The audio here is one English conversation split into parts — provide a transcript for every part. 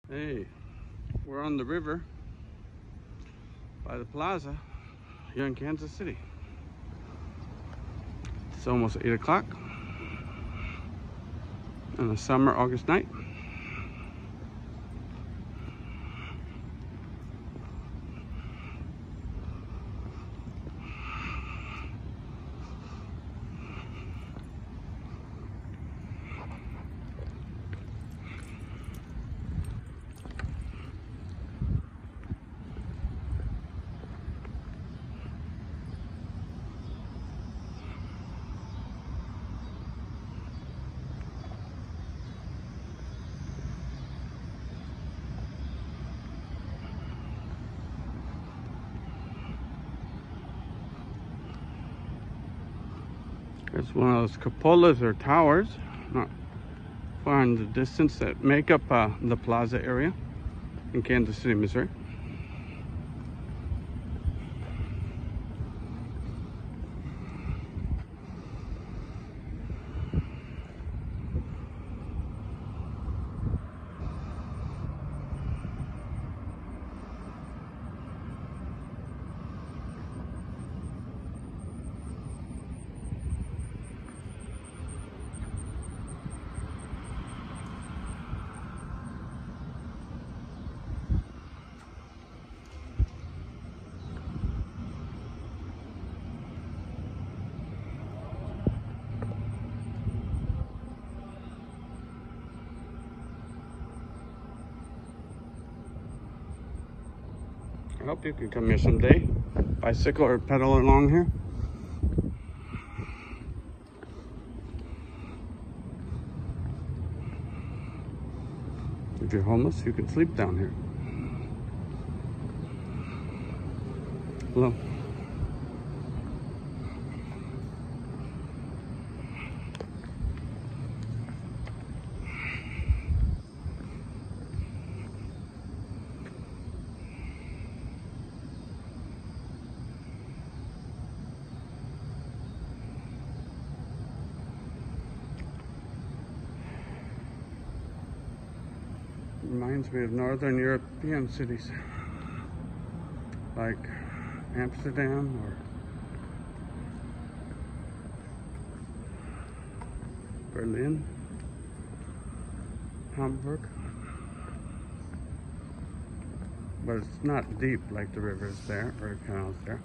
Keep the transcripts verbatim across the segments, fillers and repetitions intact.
Hey, we're on the river by the Plaza here in Kansas City. It's almost eight o'clock on a summer August night. It's one of those cupolas or towers, not far in the distance, that make up uh, the Plaza area in Kansas City, Missouri. I hope you can come here someday, bicycle or pedal along here. If you're homeless, you can sleep down here. Hello. Reminds me of Northern European cities like Amsterdam or Berlin, Hamburg, but it's not deep like the rivers there or the canals there.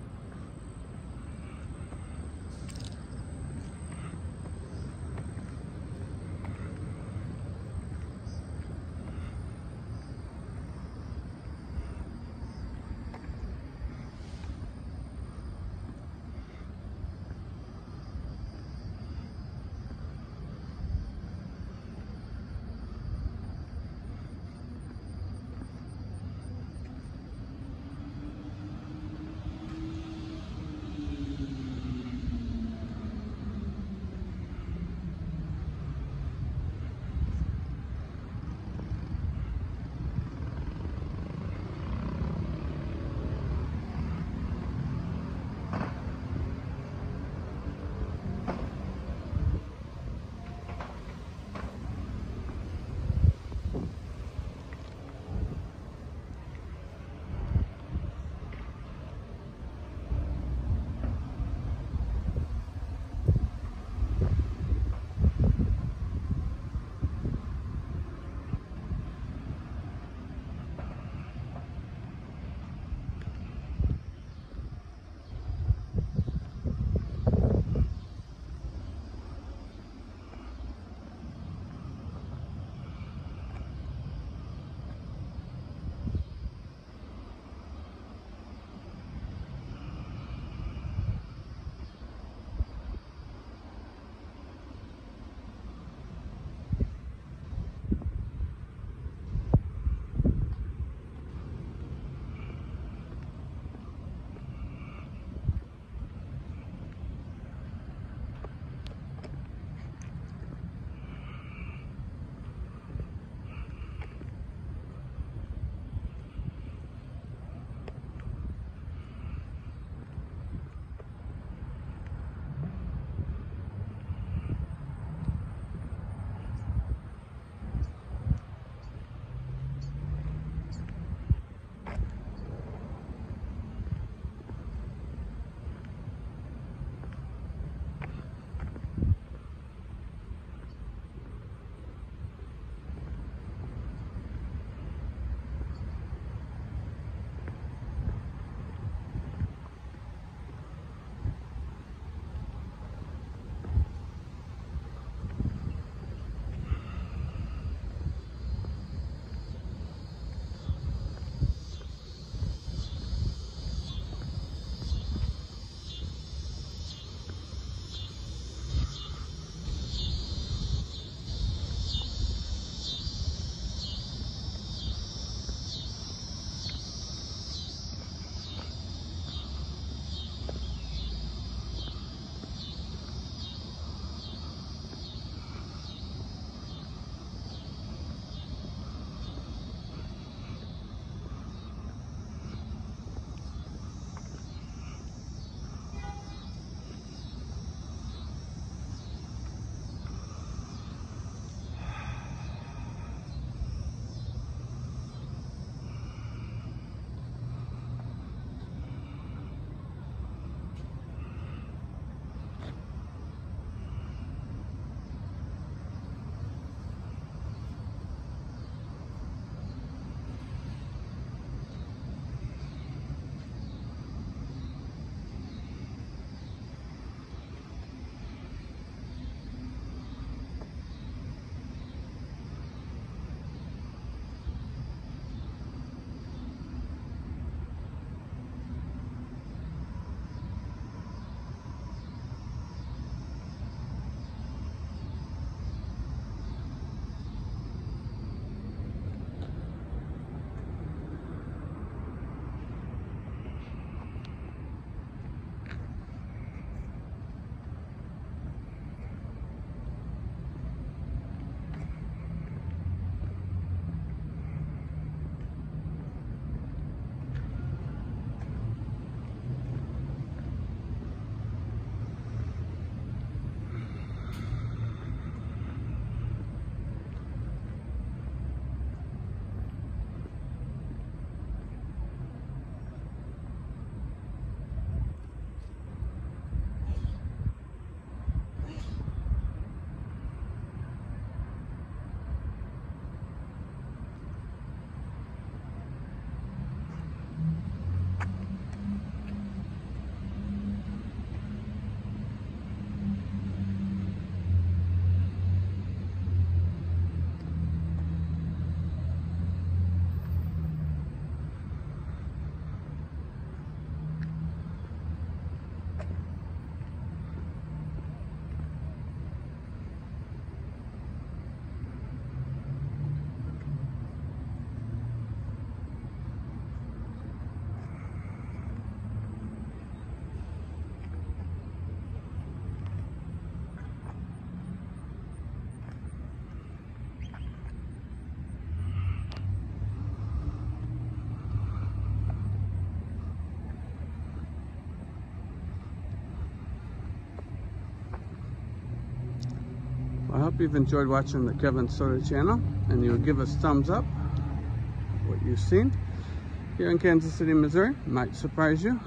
Hope you've enjoyed watching the Kevin Soda channel, and you'll give us thumbs up what you've seen here in Kansas City, Missouri. Might surprise you.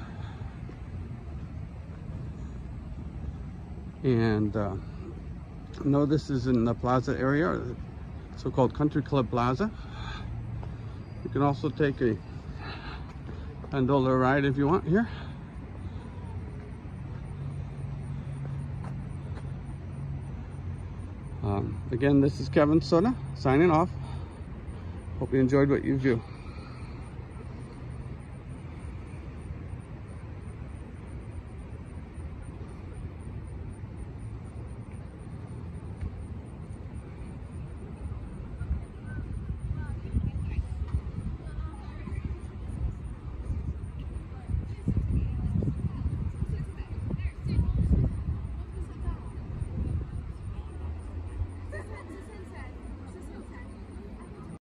And uh, know this is in the Plaza area, so-called Country Club Plaza. You can also take a gondola ride if you want here. Um, again, this is Kevin Soda signing off. Hope you enjoyed what you view.